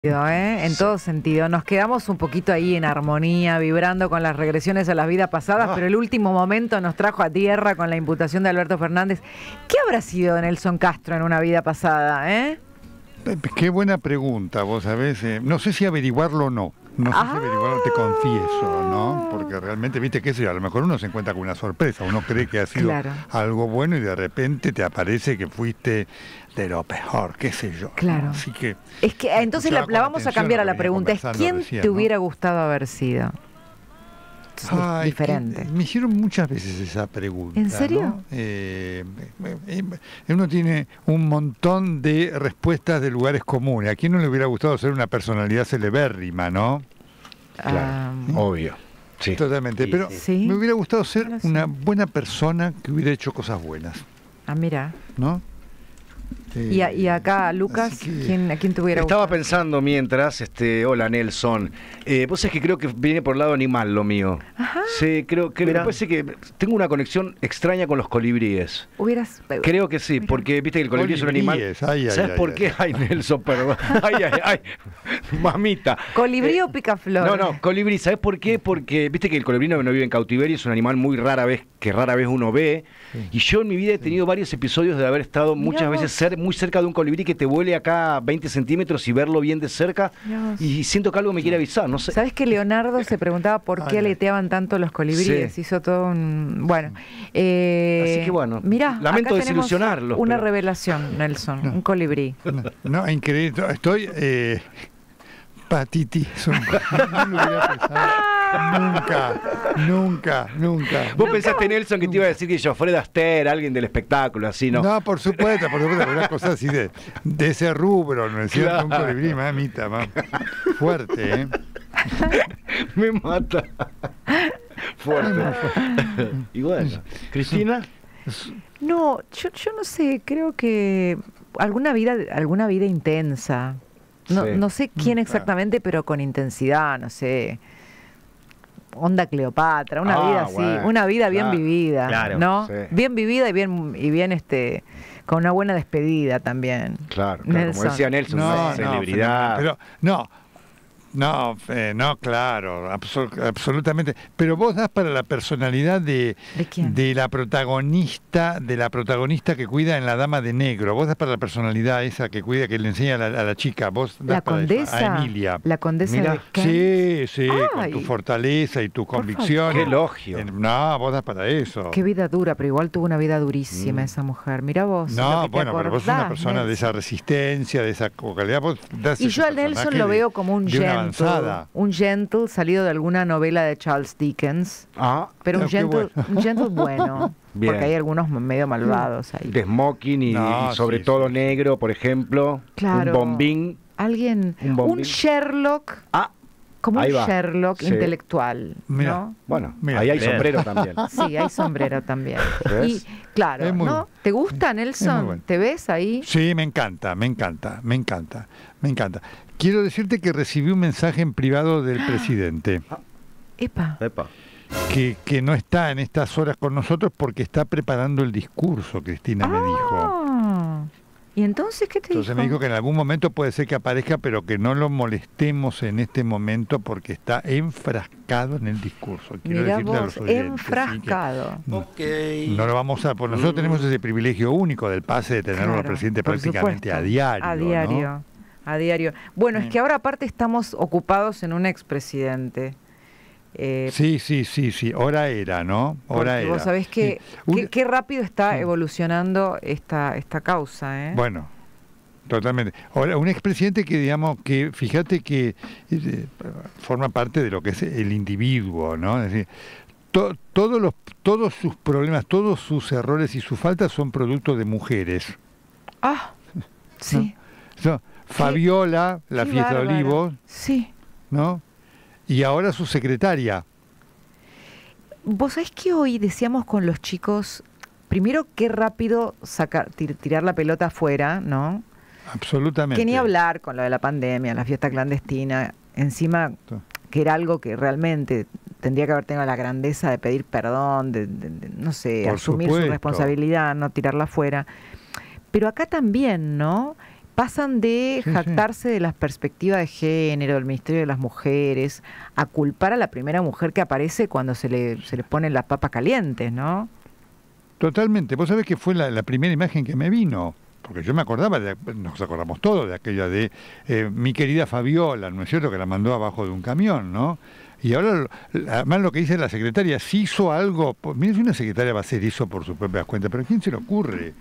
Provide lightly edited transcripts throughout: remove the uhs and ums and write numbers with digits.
En todo sentido. Nos quedamos un poquito ahí en armonía, vibrando con las regresiones a las vidas pasadas, pero el último momento nos trajo a tierra con la imputación de Alberto Fernández. ¿Qué habrá sido Nelson Castro en una vida pasada, Qué buena pregunta, vos sabés. No sé si averiguarlo o no. No sé si averiguarlo, te confieso, ¿no? Porque realmente, viste, qué sé yo, a lo mejor uno se encuentra con una sorpresa. Uno cree que ha sido algo bueno y de repente te aparece que fuiste de lo peor, qué sé yo. Claro. ¿no? Así que, es que entonces la vamos a cambiar a la pregunta. ¿Quién recién, te hubiera gustado haber sido? Ay, diferente. Me hicieron muchas veces esa pregunta. ¿En serio? ¿No? Uno tiene un montón de respuestas de lugares comunes. ¿A quién no le hubiera gustado ser una personalidad celebérrima, no? Claro, obvio. Sí. Totalmente. Pero ¿sí? Me hubiera gustado ser una buena persona que hubiera hecho cosas buenas. Ah, mira. ¿No? Y acá, Lucas, ¿a quién te hubiera gustado? Estaba pensando mientras, hola Nelson, vos sabés que creo que viene por el lado animal lo mío. Ajá. Sí, creo que me parece que tengo una conexión extraña con los colibríes. Creo que sí, porque viste que el colibrí es un animal. ¿Sabes por qué? Ay, Nelson, perdón. Ay, mamita. ¿Colibrí o picaflor? No, colibrí, ¿sabes por qué? Porque viste que el colibrí no vive en cautiverio, es un animal muy rara vez uno ve. Sí. Y yo en mi vida he tenido varios episodios de haber estado muchas veces muy cerca de un colibrí que te vuele acá 20 centímetros y verlo bien de cerca. Y siento que algo me quiere avisar, no sé. ¿Sabes que Leonardo se preguntaba por qué aleteaban tanto los colibríes? Sí. Hizo todo un... Bueno. Así que bueno, mirá, lamento desilusionarlos. Una revelación, Nelson, un colibrí. No, increíble. Estoy... Patiti. No lo hubiera pensado. Nunca. ¿Vos pensaste, Nelson, que te iba a decir que yo, Fred Astaire, alguien del espectáculo, así, no? No, por supuesto, una cosa así de ese rubro, ¿no es cierto? Un colibrí, mamita, fuerte, Me mata. Fuerte. Y bueno, ¿Cristina? No, yo no sé, creo que alguna vida intensa. No sé quién exactamente, pero con intensidad, no sé. Onda Cleopatra, una vida así, una vida bien vivida, ¿no? Sí. Bien vivida y bien con una buena despedida también. Claro, como decía Nelson, una celebridad. Pero no, claro, absolutamente. Pero vos das para la personalidad de la protagonista, que cuida en La Dama de Negro. Vos das para la personalidad esa que cuida, que le enseña a la chica. Vos das la condesa, a Emilia. La condesa de Kent. Sí, con tu fortaleza y tu convicción. Qué elogio. No, vos das para eso. Qué vida dura, pero igual tuvo una vida durísima esa mujer. Mira vos. No, bueno, pero vos sos una persona Nelson, de esa resistencia, de esa calidad. Vos das y yo a Nelson lo veo como un un gentle salido de alguna novela de Charles Dickens, pero un gentle bueno, bien. Porque hay algunos medio malvados ahí. De smoking y sobre todo negro, por ejemplo. Claro. Un bombín. Un Sherlock. Como un Sherlock intelectual, mirá, ¿no? Bueno, ahí hay sombrero también. Sí, hay sombrero también. ¿Ves? Y claro, ¿no? ¿Te gusta, Nelson? Bueno. ¿Te ves ahí? Sí, me encanta. Quiero decirte que recibí un mensaje en privado del presidente. Epa. Que no está en estas horas con nosotros porque está preparando el discurso, Cristina me dijo. ¿Y entonces qué te dijo? Entonces me dijo que en algún momento puede ser que aparezca, pero que no lo molestemos en este momento porque está enfrascado en el discurso. Quiero decirle a los oyentes, enfrascado. No lo vamos a... Pues nosotros tenemos ese privilegio único del pase de tenerlo al presidente prácticamente a diario. ¿no? A diario. Bueno, es que ahora aparte estamos ocupados en un expresidente. Sí, hora era, ¿no? Vos sabés que qué rápido está evolucionando esta causa, Bueno, totalmente. Ahora, un expresidente que, digamos, que fíjate que forma parte de lo que es el individuo, ¿no? Es decir, todos sus problemas, todos sus errores y sus faltas son producto de mujeres. Sí. ¿No? Fabiola, la fiesta de Olivos. Sí. ¿No? Y ahora su secretaria. Vos sabés que hoy decíamos con los chicos, primero qué rápido tirar la pelota afuera, ¿no? Absolutamente. Que ni hablar con lo de la pandemia, la fiesta clandestina, encima que era algo que realmente tendría que haber tenido la grandeza de pedir perdón, de no sé, asumir su responsabilidad, no tirarla afuera. Pero acá también, ¿no? pasan de jactarse de la perspectiva de género, del Ministerio de las Mujeres, a culpar a la primera mujer que aparece cuando se le ponen las papas calientes, ¿no? Totalmente. Vos sabés que fue la primera imagen que me vino, porque yo me acordaba, nos acordamos todos de aquella de mi querida Fabiola, ¿no es cierto?, que la mandó abajo de un camión, ¿no? Y ahora, además lo que dice la secretaria, si hizo algo, mira, si una secretaria va a hacer eso por sus propias cuentas, pero ¿a quién se le ocurre?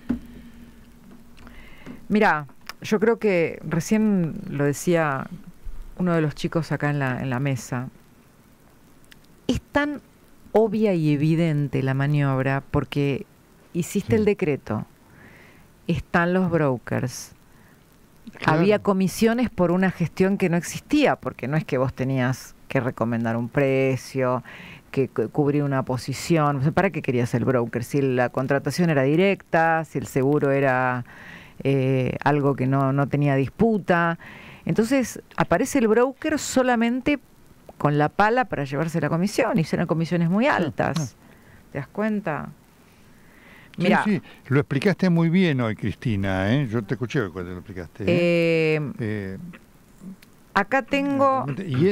Mira, yo creo que recién lo decía uno de los chicos acá en la mesa, es tan obvia y evidente la maniobra porque hiciste el decreto, están los brokers, había comisiones por una gestión que no existía, porque no es que vos tenías que recomendar un precio, que cubrir una posición. O sea, ¿para qué querías el broker? Si la contratación era directa, si el seguro era algo que no tenía disputa. Entonces aparece el broker solamente con la pala para llevarse la comisión, y eran comisiones muy altas. ¿Te das cuenta? Mirá, sí, lo explicaste muy bien hoy, Cristina, ¿eh? Yo te escuché cuando lo explicaste. Acá tengo...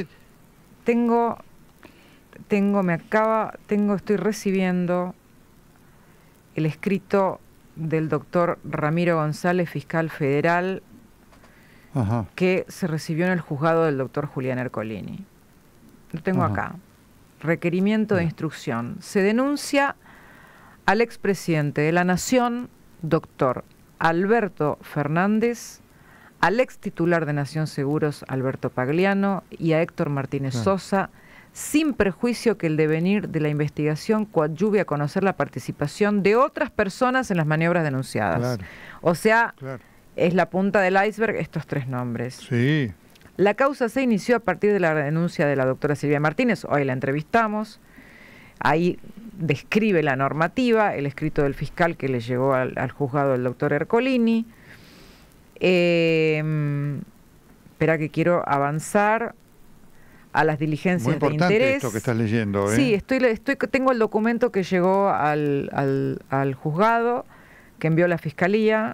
Estoy recibiendo el escrito del doctor Ramiro González, fiscal federal, que se recibió en el juzgado del doctor Julián Ercolini. Lo tengo acá. Requerimiento de instrucción. Se denuncia al expresidente de la Nación, doctor Alberto Fernández, al ex titular de Nación Seguros, Alberto Pagliano, y a Héctor Martínez Sosa, sin prejuicio que el devenir de la investigación coadyuve a conocer la participación de otras personas en las maniobras denunciadas. O sea, es la punta del iceberg estos tres nombres. Sí. La causa se inició a partir de la denuncia de la doctora Silvia Martínez, hoy la entrevistamos, ahí describe la normativa, el escrito del fiscal que le llegó al juzgado del doctor Ercolini. Espera que quiero avanzar a las diligencias de interés. Muy importante esto que estás leyendo, ¿eh? Sí, tengo el documento que llegó al juzgado, que envió la Fiscalía.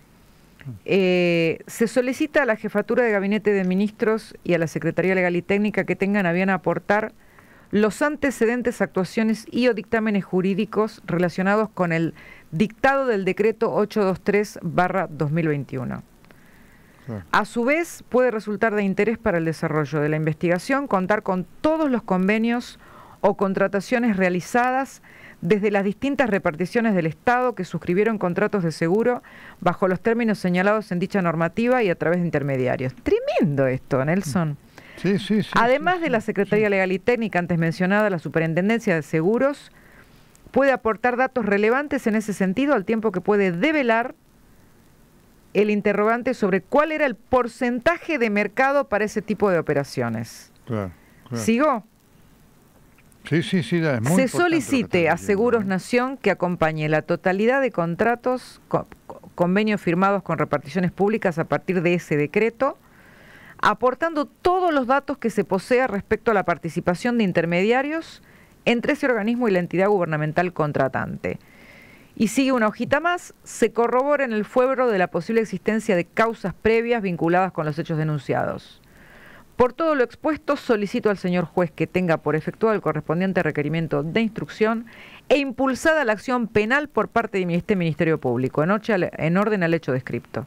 Se solicita a la Jefatura de Gabinete de Ministros y a la Secretaría Legal y Técnica que tengan a bien aportar los antecedentes, actuaciones y o dictámenes jurídicos relacionados con el dictado del decreto 823/2021. A su vez, puede resultar de interés para el desarrollo de la investigación contar con todos los convenios o contrataciones realizadas desde las distintas reparticiones del Estado que suscribieron contratos de seguro bajo los términos señalados en dicha normativa y a través de intermediarios. Tremendo esto, Nelson. Sí, Además de la Secretaría Legal y Técnica antes mencionada, la Superintendencia de Seguros puede aportar datos relevantes en ese sentido, al tiempo que puede develar el interrogante sobre cuál era el porcentaje de mercado para ese tipo de operaciones. ¿Sigo? Sí, es muy Se solicite a Seguros Nación que acompañe la totalidad de contratos, convenios firmados con reparticiones públicas a partir de ese decreto, aportando todos los datos que se posea respecto a la participación de intermediarios entre ese organismo y la entidad gubernamental contratante. Y sigue una hojita más, se corrobora en el fuero de la posible existencia de causas previas vinculadas con los hechos denunciados. Por todo lo expuesto, solicito al señor juez que tenga por efectuado el correspondiente requerimiento de instrucción e impulsada la acción penal por parte de este Ministerio Público, en orden al hecho descripto.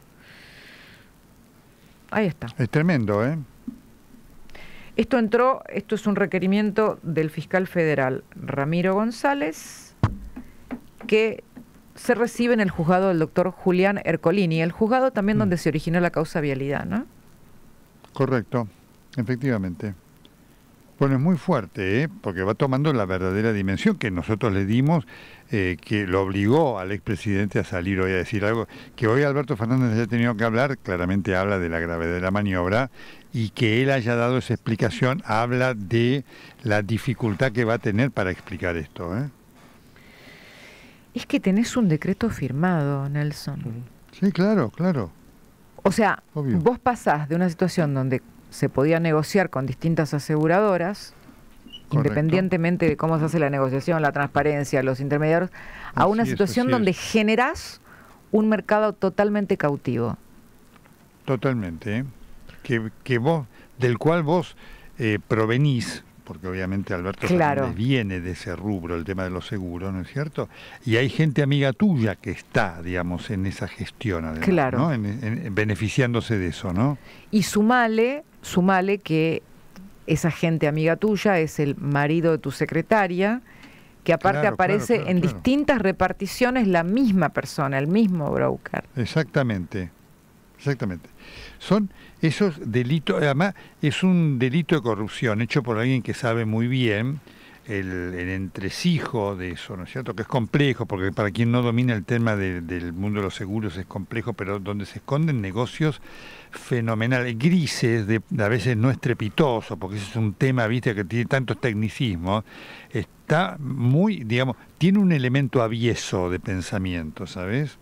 Ahí está. Es tremendo, ¿eh? Esto es un requerimiento del fiscal federal Ramiro González, que se recibe en el juzgado del doctor Julián Ercolini, el juzgado también donde se originó la causa vialidad, ¿no? Correcto, efectivamente. Bueno, es muy fuerte, ¿eh? Porque va tomando la verdadera dimensión que nosotros le dimos, que lo obligó al expresidente a salir hoy a decir algo, que hoy Alberto Fernández haya tenido que hablar, claramente habla de la gravedad de la maniobra, y que él haya dado esa explicación, habla de la dificultad que va a tener para explicar esto, ¿eh? Es que tenés un decreto firmado, Nelson. Sí, claro. O sea, obvio. Vos pasás de una situación donde se podía negociar con distintas aseguradoras, correcto, independientemente de cómo se hace la negociación, la transparencia, los intermediarios, a una situación donde generás un mercado totalmente cautivo. Totalmente, que vos, del cual vos provenís, porque obviamente Alberto Fernández viene de ese rubro, el tema de los seguros, ¿no es cierto? Y hay gente amiga tuya que está, digamos, en esa gestión, además, ¿no? En beneficiándose de eso, ¿no? Y sumale que esa gente amiga tuya es el marido de tu secretaria, que aparte aparece en distintas reparticiones la misma persona, el mismo broker. Exactamente. Son esos delitos, además es un delito de corrupción hecho por alguien que sabe muy bien el entresijo de eso, ¿no es cierto? Que es complejo, porque para quien no domina el tema del mundo de los seguros es complejo, pero donde se esconden negocios fenomenales, grises, a veces no estrepitosos, porque ese es un tema, viste, que tiene tantos tecnicismos, está muy, digamos, tiene un elemento avieso de pensamiento, ¿sabes?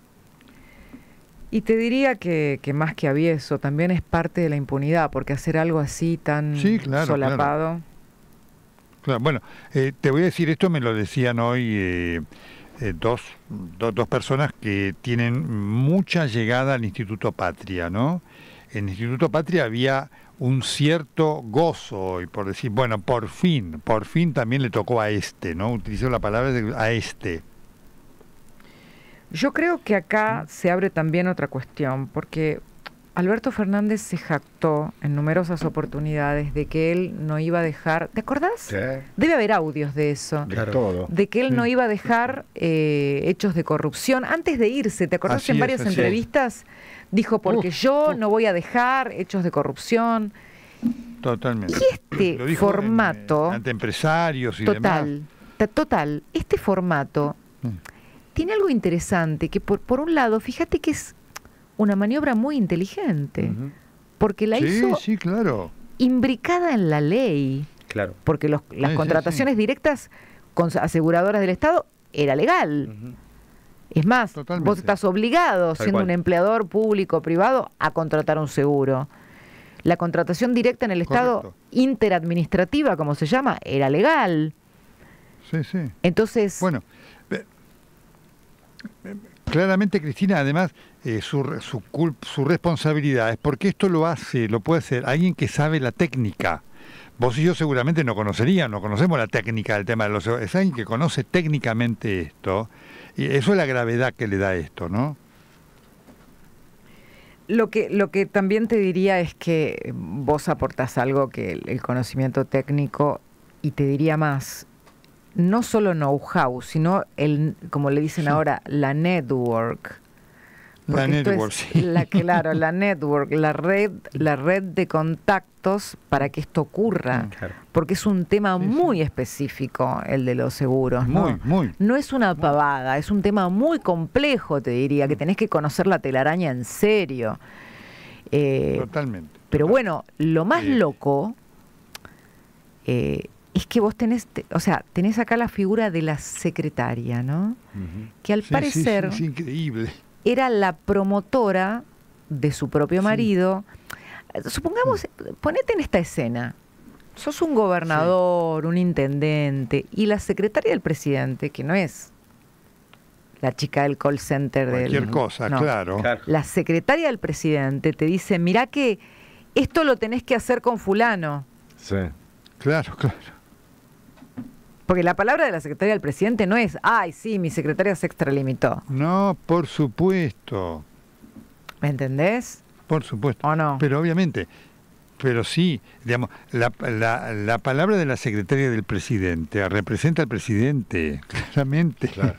Y te diría que más que avieso, también es parte de la impunidad, porque hacer algo así tan solapado... Claro, bueno, te voy a decir, esto me lo decían hoy dos personas que tienen mucha llegada al Instituto Patria, ¿no? En el Instituto Patria había un cierto gozo hoy, por decir, bueno, por fin también le tocó a este, ¿no? Utilizó la palabra a este. Yo creo que acá se abre también otra cuestión, porque Alberto Fernández se jactó en numerosas oportunidades de que él no iba a dejar... ¿Te acordás? Sí. Debe haber audios de eso. Claro. Todo. De que él no iba a dejar hechos de corrupción. Antes de irse, ¿te acordás? En varias entrevistas dijo, porque yo no voy a dejar hechos de corrupción. Totalmente. Y este formato... ante empresarios y demás. Total. Este formato tiene algo interesante, que por un lado, fíjate que es una maniobra muy inteligente, porque la hizo imbricada en la ley, porque las contrataciones directas con aseguradoras del Estado era legal. Es más, vos estás obligado, siendo un empleador público o privado, a contratar un seguro. La contratación directa en el Estado, interadministrativa, como se llama, era legal. Entonces... Bueno, claramente, Cristina, además, su responsabilidad es porque esto lo puede hacer alguien que sabe la técnica. Vos y yo seguramente no conocemos la técnica del tema de los seguros. Es alguien que conoce técnicamente esto, y eso es la gravedad que le da esto, ¿no? Lo que también te diría es que vos aportás algo que el conocimiento técnico, y te diría más, no solo know-how, sino como le dicen ahora, la network. La network, la network, la red de contactos para que esto ocurra. Porque es un tema muy específico el de los seguros, ¿no? No es una pavada, es un tema muy complejo, te diría, que tenés que conocer la telaraña en serio. Totalmente. Pero bueno, lo más loco es que vos tenés acá la figura de la secretaria, ¿no? Que al parecer es increíble. Era la promotora de su propio marido. Supongamos, ponete en esta escena. Sos un gobernador, un intendente, y la secretaria del presidente, que no es la chica del call center cualquier cosa, claro. La secretaria del presidente te dice, mirá que esto lo tenés que hacer con fulano. Sí, claro. Porque la palabra de la secretaria del presidente no es, ay, sí, mi secretaria se extralimitó. No, por supuesto. ¿Me entendés? Por supuesto. ¿O no? Pero obviamente, pero sí, digamos, la palabra de la secretaria del presidente representa al presidente, claramente. Claro.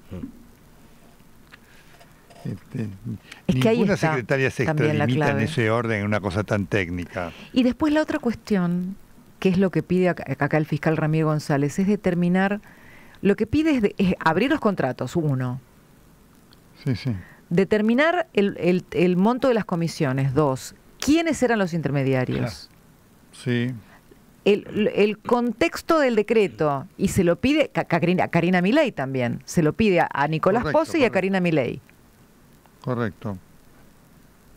Es que ninguna secretaria se extralimita en ese orden, en una cosa tan técnica. Y después la otra cuestión, que es lo que pide acá el fiscal Ramiro González, es determinar, lo que pide es abrir los contratos, uno. Determinar el monto de las comisiones, dos. ¿Quiénes eran los intermediarios? El contexto del decreto, y se lo pide a Karina Milei también, se lo pide a Nicolás Pose y a Karina Milei. Correcto.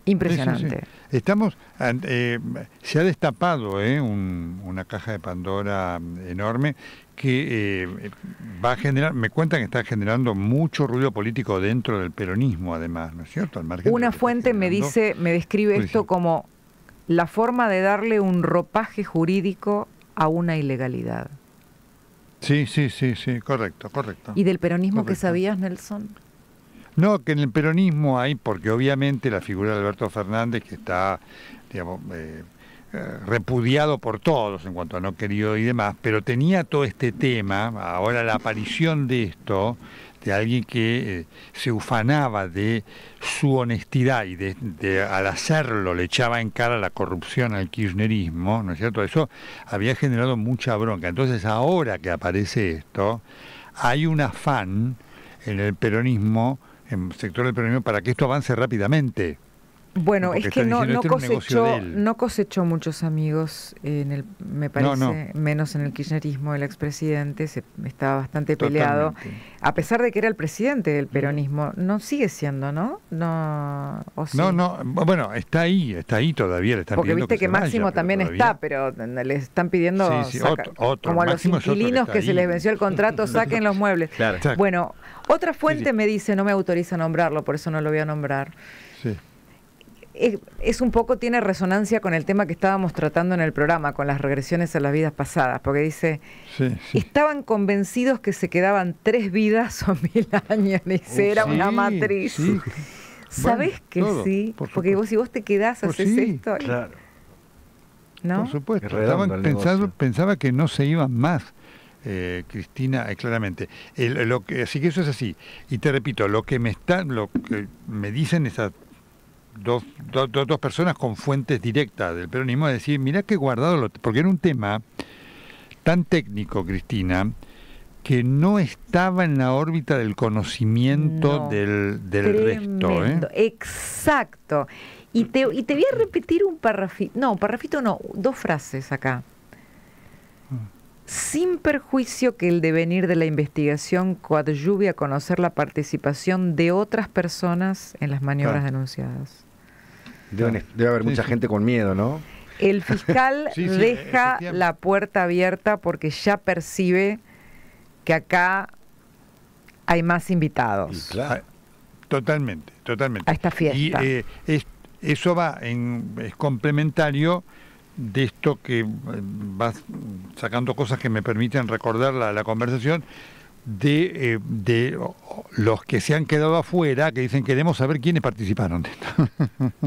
Impresionante. Sí, sí, sí. Estamos, se ha destapado una caja de Pandora enorme que va a generar, me cuentan que está generando mucho ruido político dentro del peronismo, además, ¿no es cierto? Al margen Una fuente me describe esto como la forma de darle un ropaje jurídico a una ilegalidad. Sí, correcto. ¿Y del peronismo qué sabías, Nelson? No, que en el peronismo hay, porque obviamente la figura de Alberto Fernández, que está, digamos, repudiado por todos en cuanto a no querido y demás, pero tenía todo este tema, ahora la aparición de esto, de alguien que se ufanaba de su honestidad y al hacerlo le echaba en cara la corrupción al kirchnerismo, ¿no es cierto? Eso había generado mucha bronca. Entonces ahora que aparece esto, hay un afán en el peronismo, en el sector del peronismo, para que esto avance rápidamente. Bueno, es que no cosechó muchos amigos, me parece, menos en el kirchnerismo. El expresidente estaba bastante peleado, a pesar de que era el presidente del peronismo. No sigue siendo, ¿no? ¿O sí? No, bueno, está ahí todavía, le están porque pidiendo viste que Máximo vaya, también está, pero le están pidiendo, otro. como a los inquilinos que se les venció el contrato, saquen los muebles. Claro. Bueno, otra fuente me dice, no me autoriza a nombrarlo, por eso no lo voy a nombrar. Sí. Es un poco, tiene resonancia con el tema que estábamos tratando en el programa, con las regresiones a las vidas pasadas, porque dice, estaban convencidos que se quedaban 3 vidas o 1000 años, dice, era una matriz. Sí. ¿Sabés que sí? Porque si vos te quedás, haces esto. Claro. ¿No? Por supuesto. Pensaba que no se iban más. Cristina, claramente. Así que eso es así. Y te repito, lo que me dicen esas dos personas con fuentes directas del peronismo, es decir, mirá que guardado, porque era un tema tan técnico, Cristina, que no estaba en la órbita del conocimiento del resto. Exacto. Y te voy a repetir un parrafito, no, 2 frases acá. Sin perjuicio que el devenir de la investigación coadyuve a conocer la participación de otras personas en las maniobras denunciadas. Debe haber mucha gente con miedo, ¿no? El fiscal deja la puerta abierta porque ya percibe que acá hay más invitados. Y claro. Totalmente. A esta fiesta. Y eso es complementario de esto que vas sacando cosas que me permiten recordar la conversación de los que se han quedado afuera, que dicen queremos saber quiénes participaron de esto.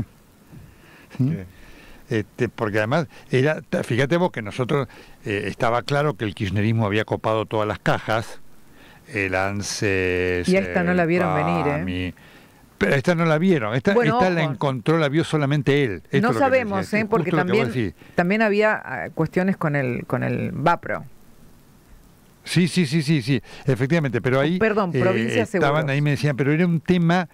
¿Sí? Porque además fíjate vos que nosotros estaba claro que el kirchnerismo había copado todas las cajas, el ANSES, y esta no la vieron venir, Pero esta no la vieron, esta la encontró, la vio solamente él. No sabemos, porque también había cuestiones con el Vapro. Sí, efectivamente, pero ahí Provincia estaban ahí, me decían, pero era un tema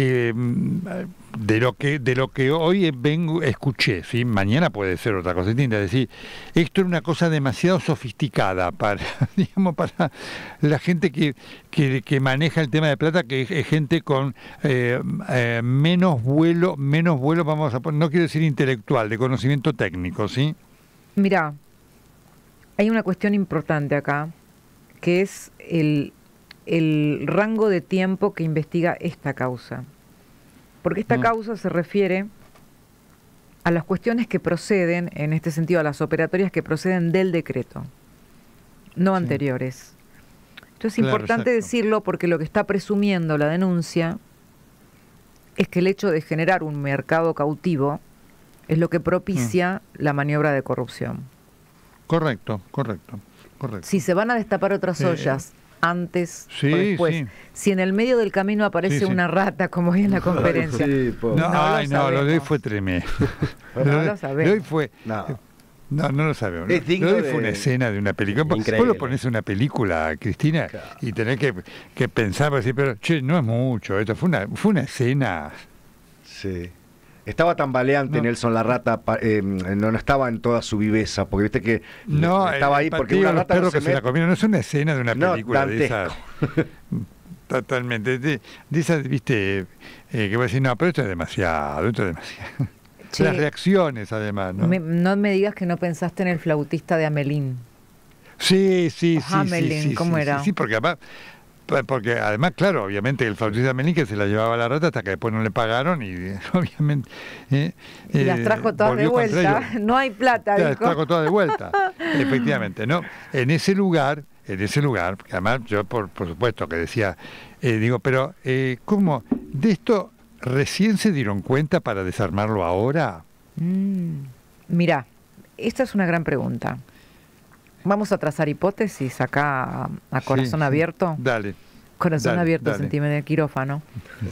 de lo que hoy escuché, ¿sí? Mañana puede ser otra cosa distinta, es decir, esto era una cosa demasiado sofisticada para la gente que maneja el tema de plata, que es gente con menos vuelo, vamos a poner, no quiero decir intelectual, de conocimiento técnico, ¿sí? Mirá, hay una cuestión importante acá, que es el rango de tiempo que investiga esta causa. Porque esta causa se refiere a las cuestiones que proceden, en este sentido, a las operatorias que proceden del decreto, no anteriores. Entonces es importante decirlo porque lo que está presumiendo la denuncia es que el hecho de generar un mercado cautivo es lo que propicia la maniobra de corrupción. Correcto. Si se van a destapar otras ollas antes o después, si en el medio del camino aparece una rata, como hoy en la conferencia. Lo de hoy fue tremendo. No lo sabemos. Lo de hoy fue... No lo sabemos. Lo de hoy fue una escena de una película. Increíble. Vos lo ponés en una película, Cristina, y tenés que pensar, decir, pero no es mucho. Esto fue una escena... Sí. Estaba tambaleante Nelson la rata, no estaba en toda su viveza, porque viste que estaba ahí porque una rata se la comieron, no es una escena de una película de esas. Totalmente. De esas, viste, que voy a decir, no, pero esto es demasiado, Sí. Las reacciones, además, ¿no? No me digas que no pensaste en el flautista de Hamelín. Sí. Hamelin, ¿cómo era? Sí, porque además, claro, obviamente el flautista de Hamelin que se la llevaba a la rata hasta que después no le pagaron y obviamente... y las trajo todas de vuelta. No hay plata, las trajo todas de vuelta, efectivamente, ¿no? En ese lugar, porque además yo por supuesto que decía, pero ¿cómo? ¿De esto recién se dieron cuenta para desarmarlo ahora? Mirá, esta es una gran pregunta. Vamos a trazar hipótesis acá a corazón abierto. Dale. Corazón abierto, sentime de quirófano.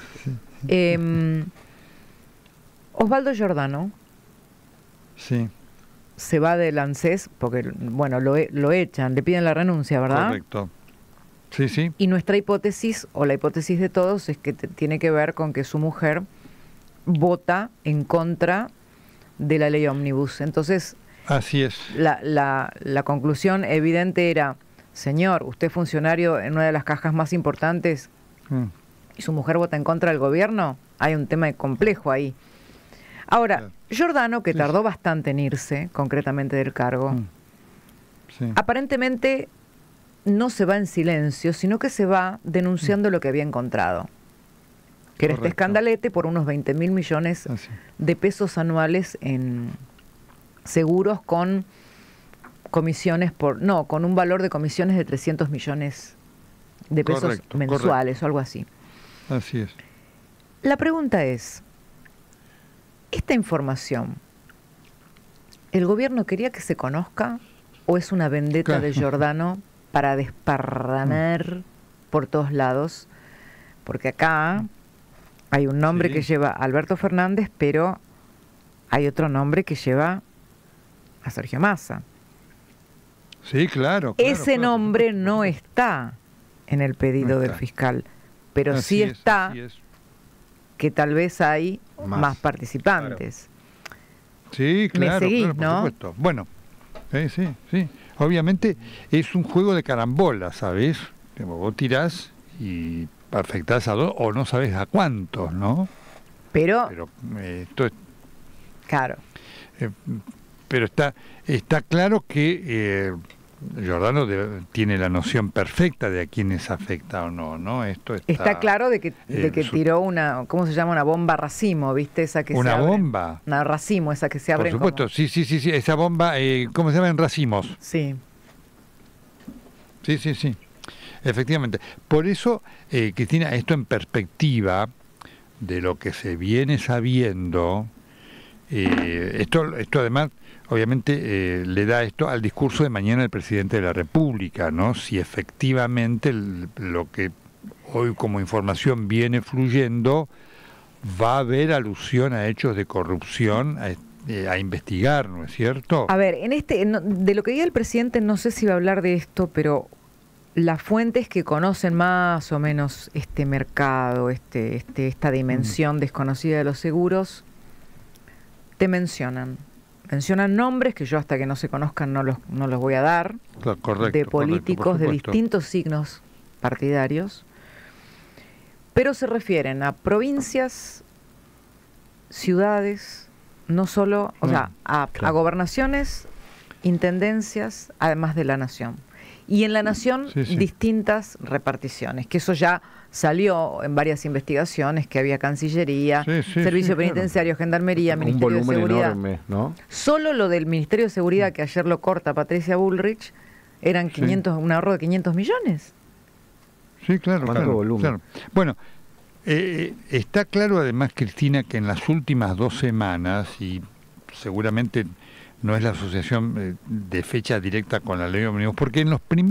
Osvaldo Giordano. Sí. Se va del ANSES porque, bueno, lo echan, le piden la renuncia, ¿verdad? Correcto. Sí. Y nuestra hipótesis, o la hipótesis de todos, es que tiene que ver con que su mujer vota en contra de la ley ómnibus. Entonces, así es. La conclusión evidente era, señor, usted es funcionario en una de las cajas más importantes y su mujer vota en contra del gobierno, hay un tema complejo ahí. Ahora, Giordano, que tardó bastante en irse, concretamente del cargo, aparentemente no se va en silencio, sino que se va denunciando lo que había encontrado. Que era este escandalete por unos 20.000 millones de pesos anuales en seguros con comisiones con un valor de comisiones de 300 millones de pesos mensuales o algo así. Así es. La pregunta es, ¿esta información el gobierno quería que se conozca o es una vendetta de Giordano para desparramar por todos lados? Porque acá hay un nombre que lleva Alberto Fernández, pero hay otro nombre que lleva a Sergio Massa. Sí, claro. Ese nombre no está en el pedido del fiscal, pero sí está que tal vez hay más participantes. Claro. Sí, claro. ¿Me seguís, por no? supuesto. Bueno, sí. Obviamente es un juego de carambola, ¿sabes? Vos tirás y afectás a dos o no sabes a cuántos, ¿no? Pero esto es... Claro. Pero está claro que Giordano tiene la noción perfecta de a quiénes afecta o no, ¿no? Está claro de que tiró una, ¿cómo se llama? Una bomba racimo, ¿viste? Esa que ¿una se abre. bomba? Una racimo, esa que se abre. Por supuesto, sí, esa bomba, ¿cómo se llama? En racimos. Sí. Sí, efectivamente. Por eso, Cristina, esto en perspectiva de lo que se viene sabiendo, esto además obviamente le da esto al discurso de mañana del presidente de la República, ¿no? Si efectivamente lo que hoy como información viene fluyendo va a haber alusión a hechos de corrupción a investigar, ¿no es cierto? A ver, de lo que diga el presidente no sé si va a hablar de esto, pero las fuentes que conocen más o menos este mercado, esta dimensión desconocida de los seguros, te mencionan nombres que yo hasta que no se conozcan no los voy a dar, de políticos de distintos signos partidarios, pero se refieren a provincias, ciudades, no solo, a gobernaciones, intendencias, además de la nación. Y en la nación distintas reparticiones, que eso ya salió en varias investigaciones, que había Cancillería, Servicio Penitenciario, Gendarmería, Ministerio de Seguridad. Enorme, ¿no? Solo lo del Ministerio de Seguridad, que ayer lo corta Patricia Bullrich, eran un ahorro de 500 millones. Sí, claro. Bueno, está claro además, Cristina, que en las últimas 2 semanas, y seguramente no es la asociación de fecha directa con la ley ómnibus, porque en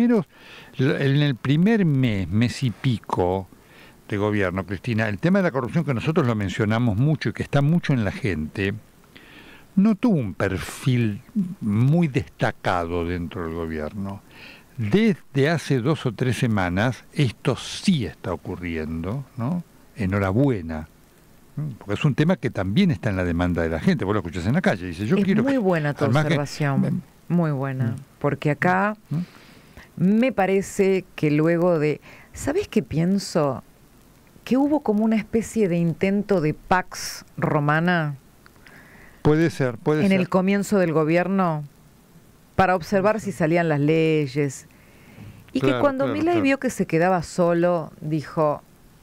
el primer mes y pico de gobierno, Cristina, el tema de la corrupción, que nosotros lo mencionamos mucho y que está mucho en la gente, no tuvo un perfil muy destacado dentro del gobierno. Desde hace 2 o 3 semanas esto sí está ocurriendo, ¿no? Enhorabuena. Porque es un tema que también está en la demanda de la gente. Vos lo escuchás en la calle. Dice, yo quiero muy buena tu observación. Muy buena. Porque acá me parece que luego de... ¿Sabés qué pienso? Que hubo como una especie de intento de Pax Romana. Puede ser. En el comienzo del gobierno, para observar si salían las leyes. Y que cuando Milei vio que se quedaba solo, dijo,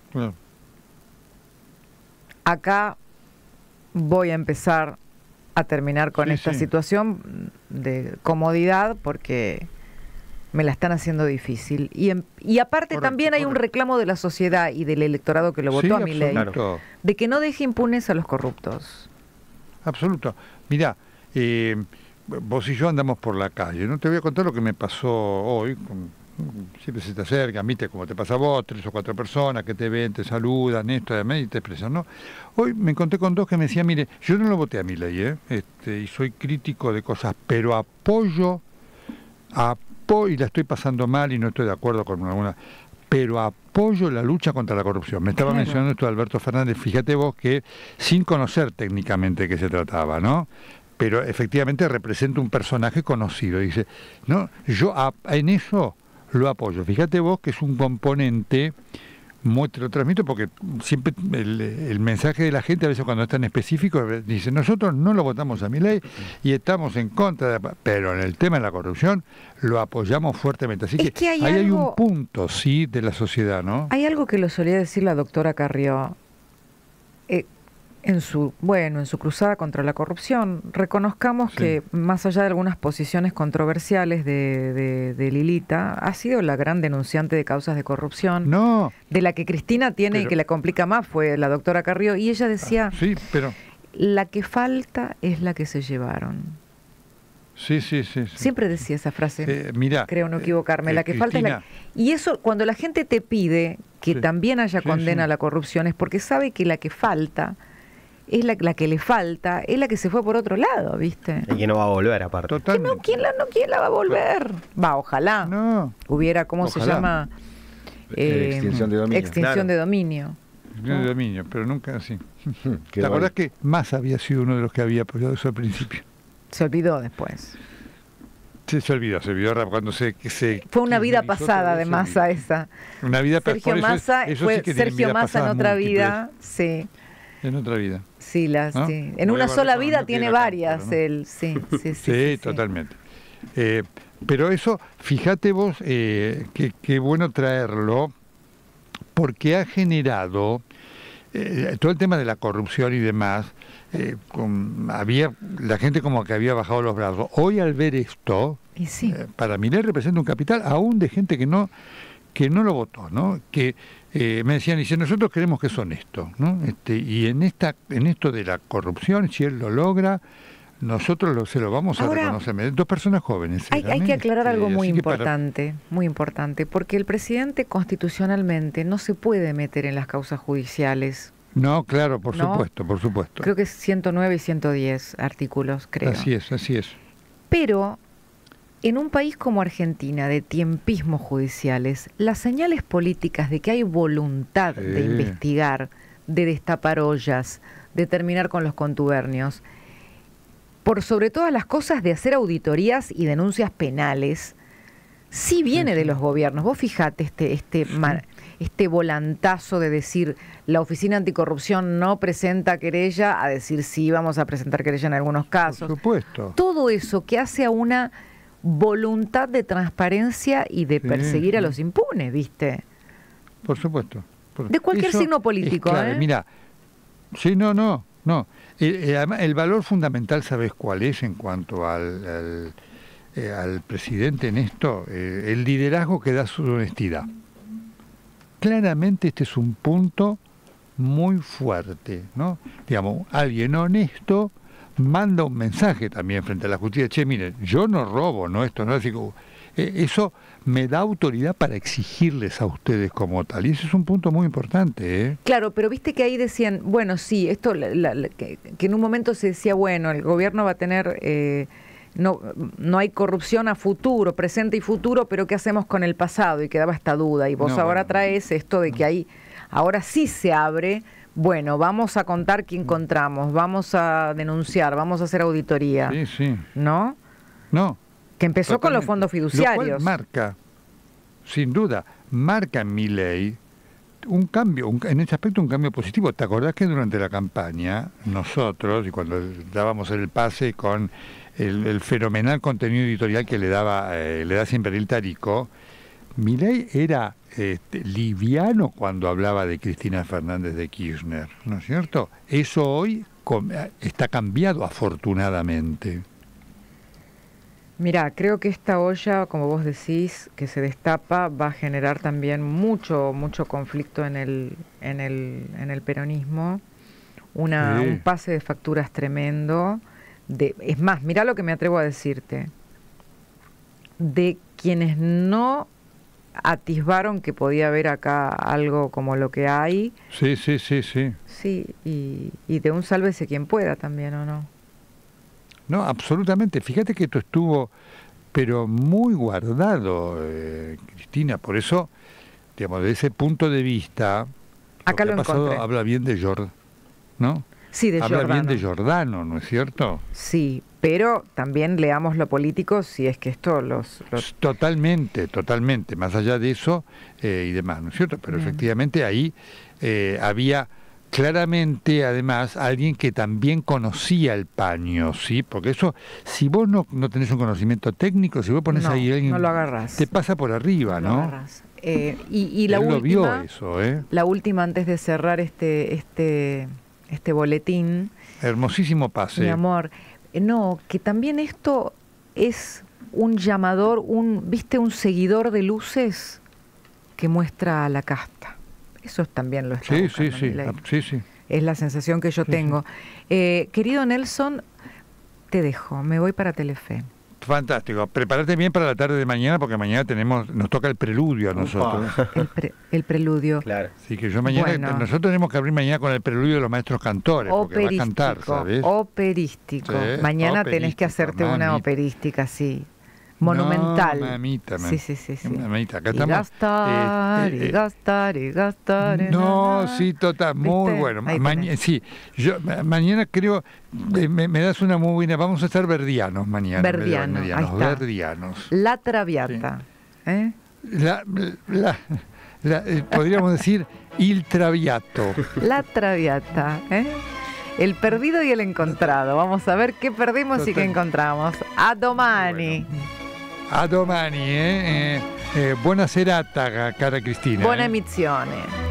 acá voy a empezar a terminar con esta situación de comodidad porque me la están haciendo difícil. Y aparte también hay un reclamo de la sociedad y del electorado que lo votó a Milei, de que no deje impunes a los corruptos. Absoluto. Mirá, vos y yo andamos por la calle. No te voy a contar lo que me pasó hoy. Siempre se te acercan, viste, como te pasa a vos, 3 o 4 personas que te ven, te saludan, esto, además, y te expresan, ¿no? Hoy me encontré con 2 que me decían, mire, yo no lo voté a Milei, y soy crítico de cosas, pero apoyo, y la estoy pasando mal y no estoy de acuerdo con alguna, pero apoyo la lucha contra la corrupción. Me estaba mencionando esto de Alberto Fernández, fíjate vos que sin conocer técnicamente de qué se trataba, ¿no? Pero efectivamente representa un personaje conocido. Dice, no, yo en eso lo apoyo. Fíjate vos que es un componente, te lo transmito porque siempre el mensaje de la gente, a veces cuando es tan específico, dice, nosotros no lo votamos a Milei y estamos en contra, pero en el tema de la corrupción lo apoyamos fuertemente. Así que ahí hay un punto, sí, de la sociedad, ¿no? Hay algo que lo solía decir la doctora Carrió, en su cruzada contra la corrupción. Reconozcamos que, más allá de algunas posiciones controversiales de Lilita, ha sido la gran denunciante de causas de corrupción. No. De la que Cristina tiene y que la complica más fue la doctora Carrió. Y ella decía, la que falta es la que se llevaron. Sí. Siempre decía esa frase, mirá, creo no equivocarme, la que falta es la... Y eso, cuando la gente te pide que también haya condena a la corrupción, es porque sabe que la que falta... es la que le falta, es la que se fue por otro lado, ¿viste? Y que no va a volver, aparte. Totalmente. ¿Quién la va a volver? Ojalá. No. Hubiera, ¿cómo se llama? Extinción de dominio. Extinción de dominio. Extinción de dominio, pero nunca así. ¿Te acordás que Massa había sido uno de los que había apoyado eso al principio? Se olvidó después. Sí, se olvidó cuando se fue una vida pasada de Massa esa. Una vida pasada. Sergio Massa fue Sergio Massa en otra vida, sí. En otra vida. Sí, ¿no? En una sola vida tiene varias, él, sí, totalmente. Pero eso, fíjate vos, qué bueno traerlo, porque ha generado todo el tema de la corrupción y demás. Había la gente como que había bajado los brazos. Hoy al ver esto, para Milei representa un capital aún de gente que no lo votó, ¿no? Que me decían, dice, nosotros queremos que es honesto, ¿no? Y en esto de la corrupción, si él lo logra, nosotros se lo vamos a reconocer. 2 personas jóvenes. Hay que aclarar algo muy importante, porque el presidente constitucionalmente no se puede meter en las causas judiciales. No, claro, por supuesto. Creo que es 109 y 110 artículos, creo. Así es. Pero en un país como Argentina, de tiempismos judiciales, las señales políticas de que hay voluntad de investigar, de destapar ollas, de terminar con los contubernios, por sobre todas las cosas de hacer auditorías y denuncias penales, sí viene de los gobiernos. Vos fijate este volantazo de decir la Oficina Anticorrupción no presenta querella, a decir sí, vamos a presentar querella en algunos casos. Por supuesto. Todo eso que hace a una voluntad de transparencia y de perseguir a los impunes, ¿viste? Por supuesto. De cualquier signo político, Mira, sí, no. Además, el valor fundamental, ¿sabes cuál es en cuanto al presidente en esto? El liderazgo que da su honestidad. Claramente este es un punto muy fuerte, ¿no? Digamos, alguien honesto manda un mensaje también frente a la justicia, che, miren, yo no robo, no esto, no así como, eso me da autoridad para exigirles a ustedes como tal, y ese es un punto muy importante, ¿eh? Claro, pero viste que ahí decían, bueno, sí, esto, que en un momento se decía, bueno, el gobierno va a tener, no hay corrupción a futuro, presente y futuro, pero ¿qué hacemos con el pasado? Y quedaba esta duda, y vos traes esto de que ahí, ahora sí se abre. Bueno, vamos a contar qué encontramos, vamos a denunciar, vamos a hacer auditoría. Sí. ¿No? No. Que empezó con los fondos fiduciarios. Lo cual marca, sin duda, marca en Milei un cambio, en ese aspecto un cambio positivo. ¿Te acordás que durante la campaña nosotros, y cuando dábamos el pase con el fenomenal contenido editorial que le da siempre el Tarico, Milei era liviano cuando hablaba de Cristina Fernández de Kirchner, ¿no es cierto? Eso hoy está cambiado afortunadamente. Mira, creo que esta olla, como vos decís, que se destapa, va a generar también mucho conflicto en el peronismo, un pase de facturas tremendo. Es más, mira lo que me atrevo a decirte, de quienes no atisbaron que podía haber acá algo como lo que hay. Sí. Sí, y de un sálvese quien pueda también, ¿o no? No, absolutamente. Fíjate que esto estuvo, pero muy guardado, Cristina. Por eso, digamos, de ese punto de vista, acá lo encontré. Habla bien de Giordano, ¿no? Sí, de Habla Giordano. bien de Giordano, ¿no es cierto? Sí, pero también leamos lo político si es que esto Totalmente, más allá de eso y demás, ¿no es cierto? Pero efectivamente ahí había claramente, además, alguien que también conocía el paño, ¿sí? Porque eso, si vos no tenés un conocimiento técnico, si vos pones ahí a alguien, no lo agarrás. Te pasa por arriba, ¿no? Lo agarrás. Y la Él última, lo vio eso, La última, antes de cerrar este boletín. Hermosísimo pase. Mi amor, no, que también esto es un llamador, un seguidor de luces que muestra a la casta. Eso también lo está buscando. Sí. Es la sensación que yo tengo. Sí. Querido Nelson, te dejo, me voy para Telefe. Fantástico. Prepárate bien para la tarde de mañana, porque mañana nos toca el preludio a nosotros. El preludio. Claro. Así que nosotros tenemos que abrir mañana con el preludio de los maestros cantores, porque va a cantar, ¿sabes? Operístico. Sí, mañana tenés que hacerte una operística, sí. Monumental. No, mamita. Sí. Mamita, acá y estamos. Gastar. No, sí, total, muy bueno. Mañana creo, me das una muy buena. Vamos a estar verdianos mañana. Verdianos. La Traviata. Sí. Podríamos decir il Traviato. La Traviata, El perdido y el encontrado. Vamos a ver qué perdimos y qué encontramos. A domani. Bueno. A domani, buona serata, cara Cristina. Buona emissione.